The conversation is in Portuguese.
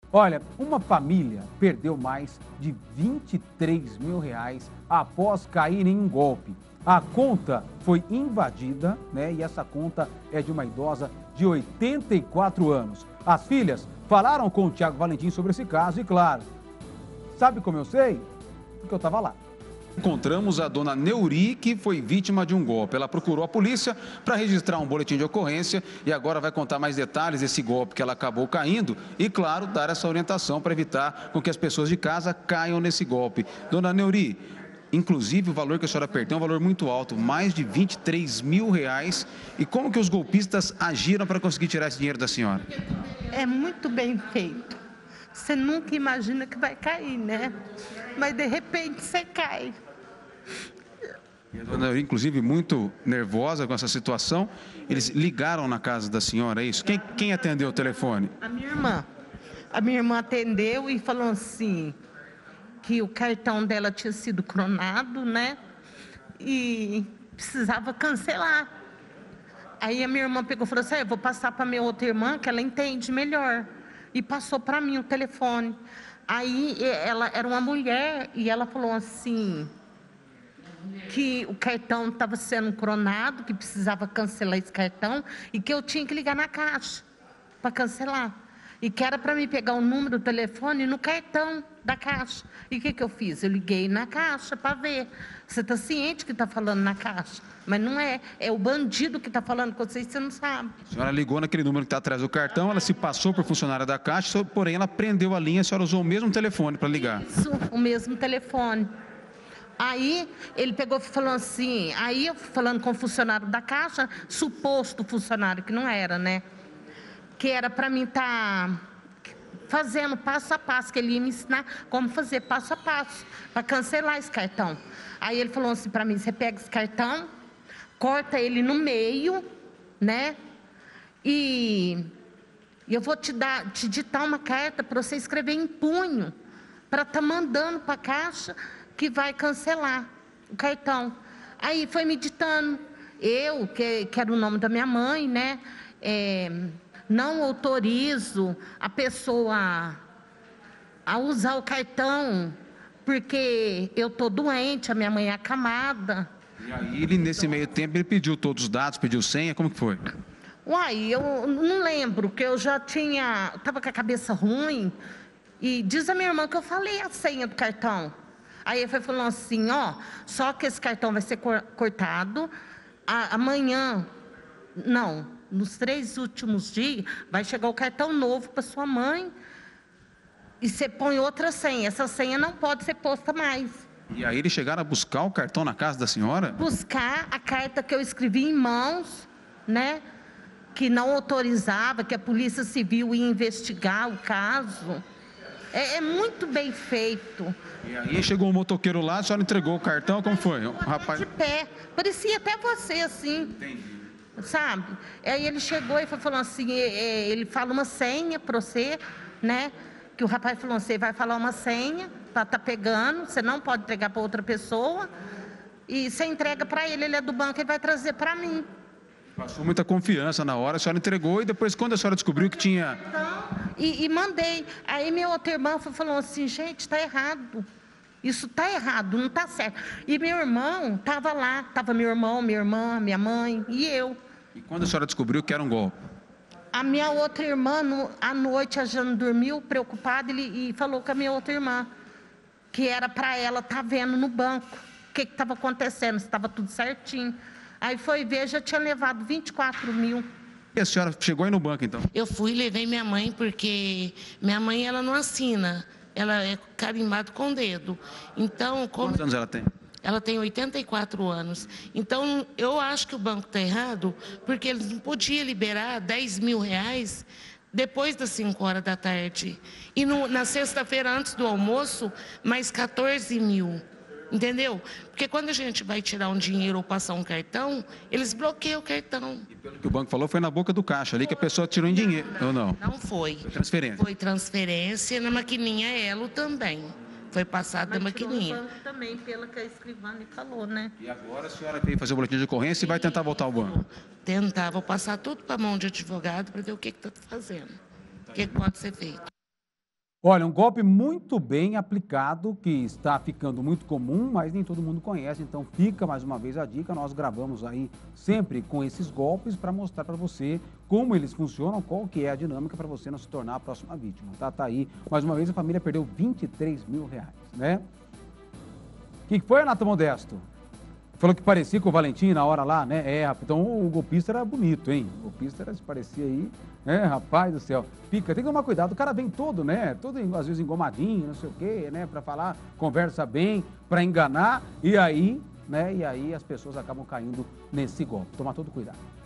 Olha, uma família perdeu mais de 23 mil reais após cair em um golpe. A conta foi invadida, né? E essa conta é de uma idosa de 84 anos. As filhas falaram com o Thiago Valentim sobre esse caso e, claro, sabe como eu sei? Porque eu estava lá. Encontramos a dona Neuri, que foi vítima de um golpe. Ela procurou a polícia para registrar um boletim de ocorrência e agora vai contar mais detalhes desse golpe que ela acabou caindo e, claro, dar essa orientação para evitar com que as pessoas de casa caiam nesse golpe. Dona Neuri, inclusive o valor que a senhora perdeu é um valor muito alto, mais de 23 mil reais. E como que os golpistas agiram para conseguir tirar esse dinheiro da senhora? É muito bem feito. Você nunca imagina que vai cair, né? Mas de repente você cai. E a dona Neuri, inclusive, muito nervosa com essa situação. Eles ligaram na casa da senhora, é isso? Quem atendeu o telefone? A minha irmã. A minha irmã atendeu e falou assim, que o cartão dela tinha sido clonado, né? E precisava cancelar. Aí a minha irmã pegou e falou assim, eu vou passar para minha outra irmã, que ela entende melhor. E passou para mim o telefone. Aí ela era uma mulher e ela falou assim, que o cartão estava sendo clonado, que precisava cancelar esse cartão e que eu tinha que ligar na caixa para cancelar. E que era para mim pegar o número do telefone no cartão da caixa. E o que eu fiz? Eu liguei na caixa para ver. Você está ciente que está falando na caixa? Mas não é. É o bandido que está falando com você e você não sabe. A senhora ligou naquele número que está atrás do cartão, ela se passou por funcionária da Caixa, porém ela prendeu a linha, a senhora usou o mesmo telefone para ligar. Isso, o mesmo telefone. Aí ele pegou e falou assim, aí eu falando com o funcionário da Caixa, suposto funcionário, que não era, né? Que era para mim estar fazendo passo a passo, que ele ia me ensinar como fazer passo a passo, para cancelar esse cartão. Aí ele falou assim para mim, você pega esse cartão, corta ele no meio, né? E eu vou te ditar uma carta para você escrever em punho, para estar mandando para a Caixa que vai cancelar o cartão. Aí foi me ditando, que era o nome da minha mãe, né? Não autorizo a pessoa a usar o cartão, porque eu estou doente, a minha mãe é acamada. E aí, ele, nesse meio tempo, ele pediu todos os dados, pediu senha, como que foi? Uai, eu não lembro, que eu já estava com a cabeça ruim, e diz a minha irmã que eu falei a senha do cartão. Aí ele foi falando assim, só que esse cartão vai ser cortado, amanhã, não, nos 3 últimos dias, vai chegar o cartão novo para sua mãe, e você põe outra senha, essa senha não pode ser posta mais. E aí eles chegaram a buscar o cartão na casa da senhora? Buscar a carta que eu escrevi em mãos, né, que não autorizava, que a Polícia Civil ia investigar o caso. É muito bem feito. E aí chegou um motoqueiro lá, a senhora entregou o cartão, como foi? O rapaz... De pé, parecia até você, assim. Entendi. Sabe? Aí ele chegou e foi falando assim, ele fala uma senha para você, né? Que o rapaz falou, você vai falar uma senha, tá pegando, você não pode entregar para outra pessoa, e você entrega para ele é do banco, ele vai trazer para mim. Passou muita confiança na hora, a senhora entregou e depois, quando a senhora descobriu que tinha... E mandei. Aí minha outra irmã falou assim, gente, está errado. Isso está errado, não está certo. E meu irmão estava lá, estava meu irmão, minha irmã, minha mãe e eu. E quando a senhora descobriu que era um golpe? A minha outra irmã, à noite, a Jana dormiu, preocupada, e falou com a minha outra irmã, que era para ela estar vendo no banco o que estava acontecendo, se estava tudo certinho. Aí foi ver, já tinha levado 24 mil. E a senhora chegou aí no banco, então? Eu fui e levei minha mãe, porque minha mãe, ela não assina, ela é carimbado com o dedo. Então, Quantos anos ela tem? Ela tem 84 anos. Então, eu acho que o banco está errado, porque eles não podiam liberar 10 mil reais depois das 5 horas da tarde. E na sexta-feira, antes do almoço, mais 14 mil. Entendeu? Porque quando a gente vai tirar um dinheiro ou passar um cartão, eles bloqueiam o cartão. E pelo que o banco falou, foi na boca do caixa ali que a pessoa tirou em dinheiro, ou não? Não foi. Foi transferência. Foi transferência na maquininha Elo também. Foi passado da maquininha. No banco também, pela que a escrivana falou, né? E agora a senhora veio fazer o boletim de ocorrência e vai tentar voltar ao banco? Tentar, vou passar tudo para a mão de advogado para ver o que está fazendo. O que pode ser feito. Olha, um golpe muito bem aplicado, que está ficando muito comum, mas nem todo mundo conhece, então fica mais uma vez a dica, nós gravamos aí sempre com esses golpes para mostrar para você como eles funcionam, qual que é a dinâmica para você não se tornar a próxima vítima, tá? Tá aí, mais uma vez a família perdeu 23 mil reais, né? O que foi, Renato Modesto? Falou que parecia com o Valentim na hora lá, né? Então o golpista era bonito, hein? O golpista se parecia aí, né? Rapaz do céu. Tem que tomar cuidado, o cara vem todo, né? Todo, às vezes, engomadinho, não sei o quê, né? Pra falar, conversa bem, pra enganar, e aí, né? E aí as pessoas acabam caindo nesse golpe. Tomar todo cuidado.